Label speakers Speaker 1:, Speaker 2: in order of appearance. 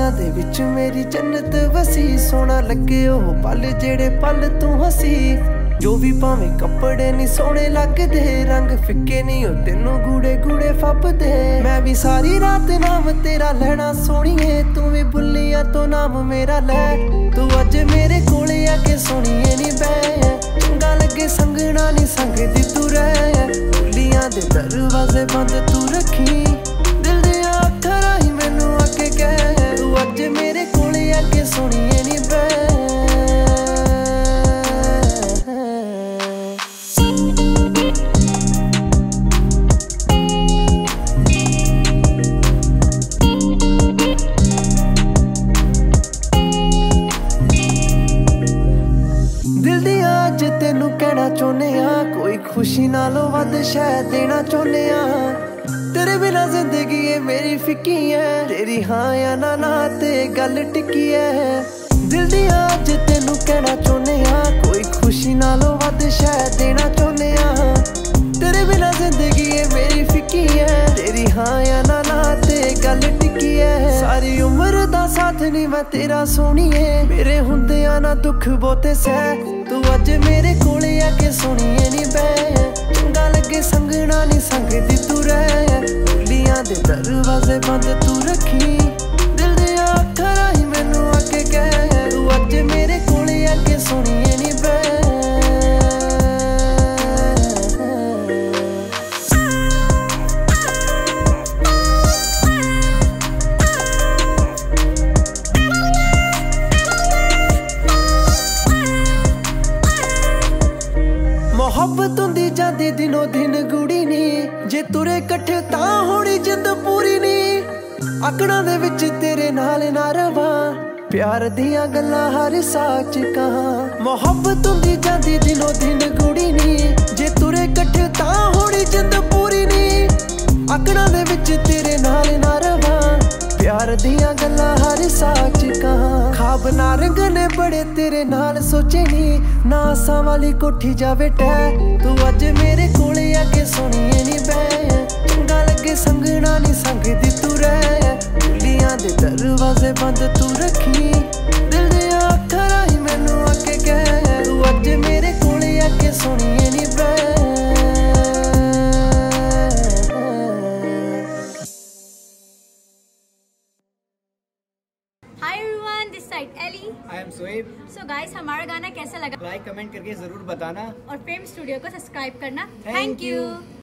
Speaker 1: नजरां दे विच मेरी जन्नत वसी, सोना लगे ओह पल जेड़े पल तू हसी। जो भी भावें कपड़े नी सोहणे लगदे, रंग फिक्के नी ओ तेनों गूड़े गूड़े फपदे। मैं भी सारी रात नाम तेरा लैना सोहणीए, तू भी बुल्लियां तो नाम मेरा लै। तू अज मेरे कोले आके सोहणीए नी बै, चंगा लगे संगना नी संगदी तू रह। बुल्लियां दे दरवाजे बंद तू रखी, दिल दे अखां राहीं मैनू आके कह। तू अज मेरे कोले आके सोहणीए नी बै। तेनू कहना चाहने कोई खुशी नालों वध शायद देना चाहने। तेरे बिना जिंदगी है मेरी फिक्की है, तेरी हाँ या ना ते गल टिकी है। दिल दी अज तेनू कहना चाहने कोई खुशी नालों वध शायद देना चाहने। तेरे बिना जिंदगी है मेरी फिक्की है, तेरी हाँ या ना ते गल टिकी है। सारी उम्र दा साथ नहीं मैं तेरा सोहणीए, मेरे हुंदियां ना दुख बहुते सह। तू अज मेरे कोले आके सोहणीए नी बै, चंगा लगे संगना नी संगदी तू रह। बुल्लियां दे दरवाजे बंद तू रखी, दिल दे अखां राहीं मैनू आके कह। तू अज मेरे कोले आके सोहणीए नी बै। मोहब्बत हुंदी जांदी दिनों दिन गुड़ी नी, जे तुरे कट्ठे तां होनी जिंद पूरी नी। आकड़ां दे विच तेरे नाल ना रवां, प्यार दियां गल्लां हर साच कहां। मोहब्बत हुंदी जांदी दिनों दिन गुड़ी नी, जे तुरे कट्ठे तां होनी जिंद पूरी नी। आकड़ां दे विच तेरे नाल ना रवां, प्यार दियां गल्लां हर साच कहां। खाब ना रंगने बड़े तेरे नाल सोचे नी, ना आसां वाली कोठी जावे टह। तू अज मेरे कोले आके सोहणीए नी बै, चंगा लगे संगना नी संगदी तू रह। बुल्लियां दे दरवाजे बंद तू रखी, दिल दे अखां राहीं मैनू आके कह। तू अज मेरे कोले आके सोहणीए नी बै।
Speaker 2: Hi everyone, this side Ellie.
Speaker 3: I am Soeb.
Speaker 2: So guys, हमारा गाना कैसा लगा?
Speaker 3: लाइक कमेंट करके जरूर बताना
Speaker 2: और फेम स्टूडियो को सब्सक्राइब करना।
Speaker 3: Thank
Speaker 2: Thank you.
Speaker 3: you.